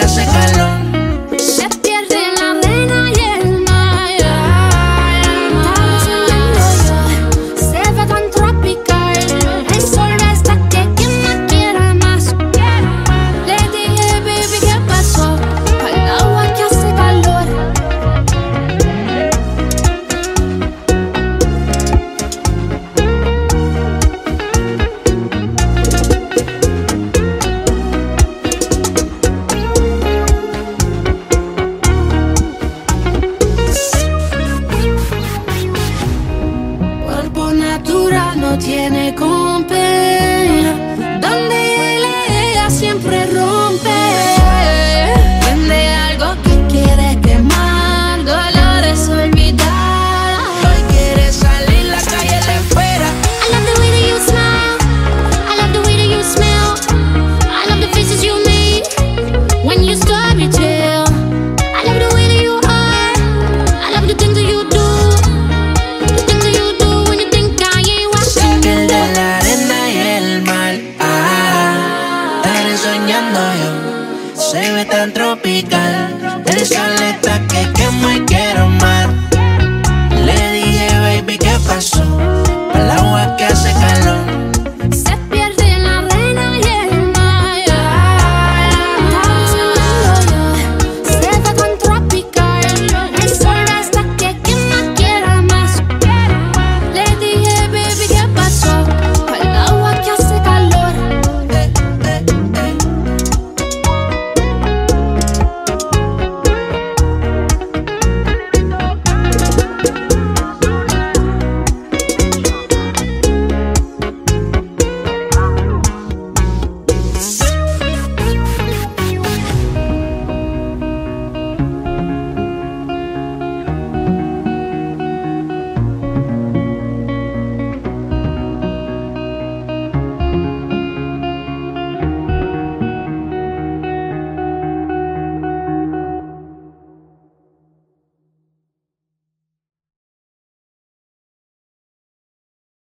hace calor. Se pierde en la arena y el mar. Estamos soñando yo, se ve tan tropical. El sol está que quien más quiera más. Le dije, baby, ¿qué pasó? Al agua que hace calor. Cuerpo natural no tiene competencia. Donde él ella siempre rompe. Prende algo que quiere quemar, dolores olvidar. Hoy quiere salir, la calle le espera. I love the way that you smile. I love the way that you smell. I love the faces you make when you stop your tail. I love the way that you are. I love the things that you do. The things that you do when you think I ain't watching El you. de la arena y el mar. Estaré soñando yo. Se ve tan tropical. El sol